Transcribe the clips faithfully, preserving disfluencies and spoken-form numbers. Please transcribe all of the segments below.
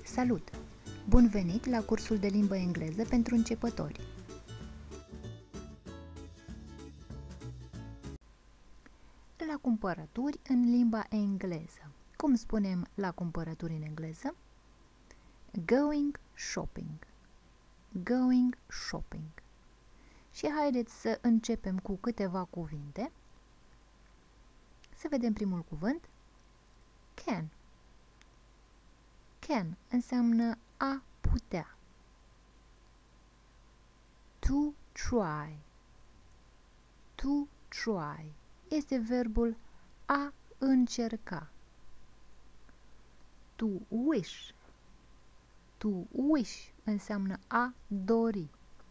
Salut! Bun venit la cursul de limbă engleză pentru începători! La cumpărături în limba engleză. Cum spunem la cumpărături în engleză? Going shopping. Going shopping. Și haideți să începem cu câteva cuvinte. Să vedem primul cuvânt. Can. Can înseamnă a putea. To try. To try este verbul a încerca. To wish. To wish înseamnă a dori.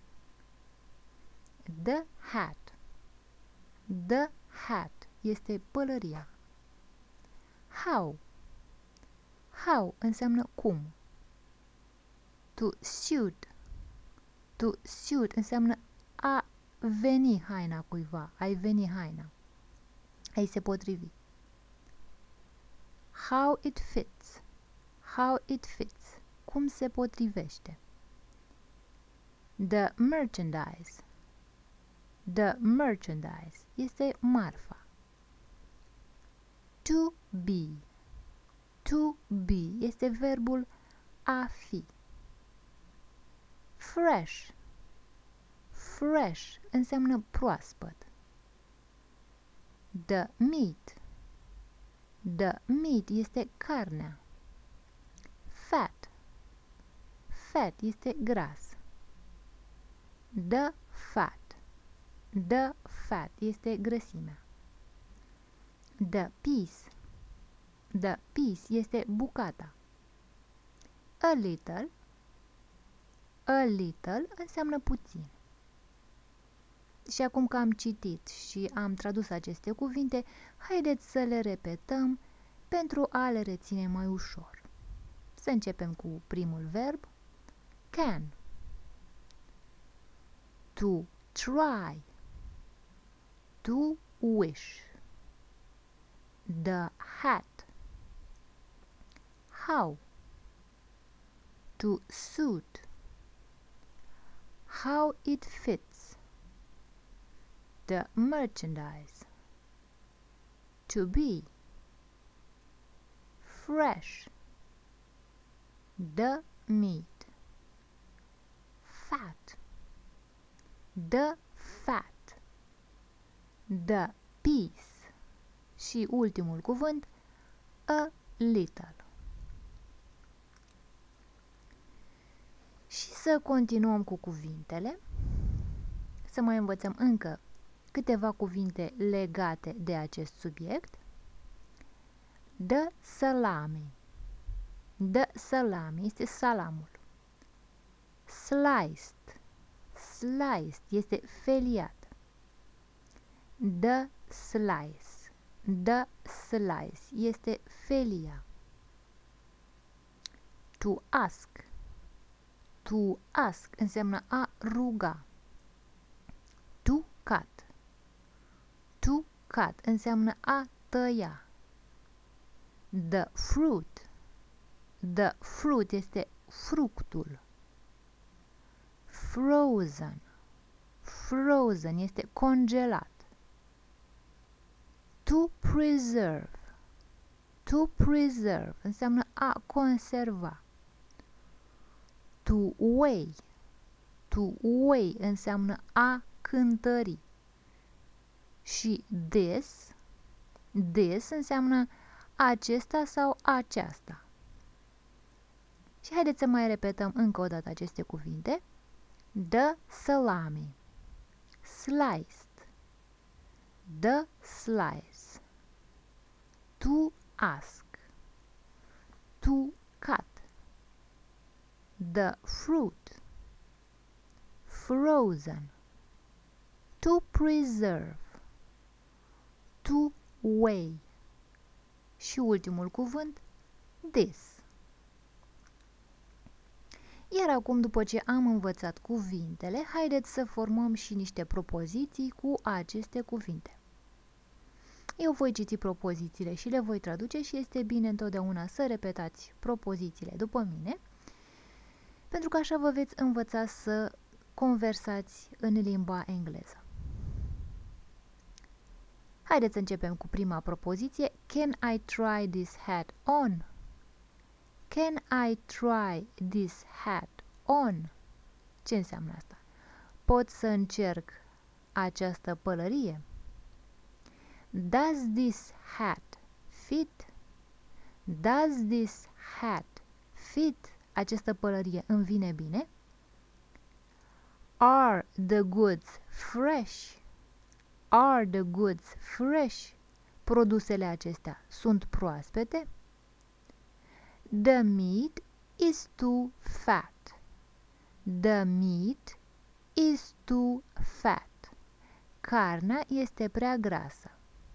The hat. The hat este pălăria. How. How înseamnă cum. To suit. To suit înseamnă a veni haina cuiva, ai veni haina, ai se potrivi. How it fits. How it fits. Cum se potrivește. The merchandise. The merchandise este marfa. To be. To be este verbul a fi. Fresh. Fresh înseamnă proaspăt. The meat. The meat este carnea. Fat. Fat este gras. The fat. The fat este grăsimea. The piece. The piece este bucata. A little. A little înseamnă puțin. Și acum că am citit și am tradus aceste cuvinte, haideți să le repetăm pentru a le reține mai ușor. Să începem cu primul verb. Can. To try. To wish. The hat. How. To suit. How it fits. The merchandise. To be. Fresh. The meat. Fat. The fat. The piece. Și ultimul cuvânt, a little. Și să continuăm cu cuvintele, să mai învățăm încă câteva cuvinte legate de acest subiect. The salami. The salami este salamul. Sliced. Sliced este feliat. The slice. The slice este felia. To ask. To ask înseamnă a ruga. To cut. To cut înseamnă a tăia. The fruit. The fruit este fructul. Frozen. Frozen este congelat. To preserve. To preserve înseamnă a conserva. To weigh. To weigh înseamnă a cântări. Și this, this înseamnă acesta sau aceasta. Și haideți să mai repetăm încă o dată aceste cuvinte. The salami. Sliced. The slice. To ask. To cut. The fruit. Frozen. To preserve. To weigh. Și ultimul cuvânt, this. Iar acum, după ce am învățat cuvintele, haideți să formăm și niște propoziții cu aceste cuvinte. Eu voi citi propozițiile și le voi traduce și este bine întotdeauna să repetați propozițiile după mine, pentru că așa vă veți învăța să conversați în limba engleză. Haideți să începem cu prima propoziție. Can I try this hat on? Can I try this hat on? Ce înseamnă asta? Pot să încerc această pălărie? Does this hat fit? Does this hat fit? Această pălărie îmi vine bine? Are the goods fresh? Are the goods fresh? Produsele acestea sunt proaspete? The meat is too fat. The meat is too fat. Carnea este prea grasă.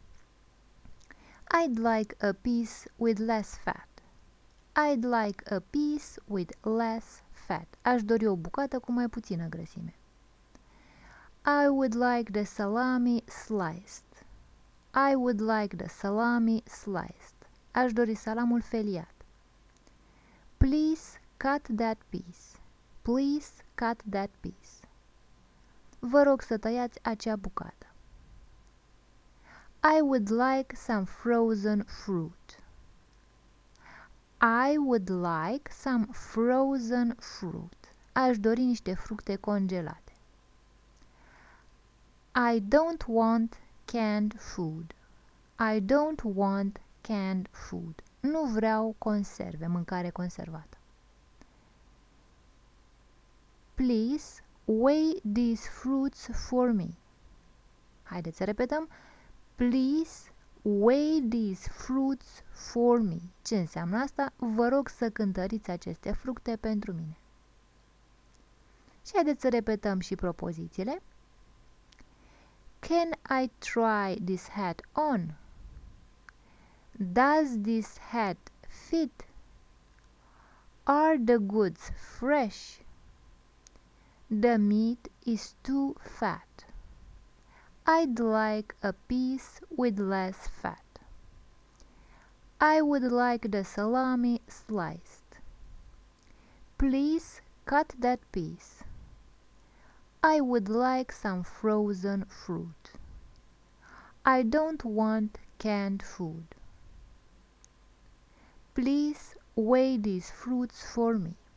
I'd like a piece with less fat. I'd like a piece with less fat. Aș dori o bucată cu mai puțină grăsime. I would like the salami sliced. I would like the salami sliced. Aș dori salamul feliat. Please cut that piece. Please cut that piece. Vă rog să tăiați acea bucată. I would like some frozen fruit. I would like some frozen fruit. Aș dori niște fructe congelate. I don't want canned food. I don't want canned food. Nu vreau conserve, mâncare conservată. Please weigh these fruits for me. Haideți să repetăm. Please weigh these fruits for me. Ce înseamnă asta? Vă rog să cântăriți aceste fructe pentru mine. Și haideți să repetăm și propozițiile. Can I try this hat on? Does this hat fit? Are the goods fresh? The meat is too fat. I'd like a piece with less fat. I would like the salami sliced. Please cut that piece. I would like some frozen fruit. I don't want canned food. Please weigh these fruits for me.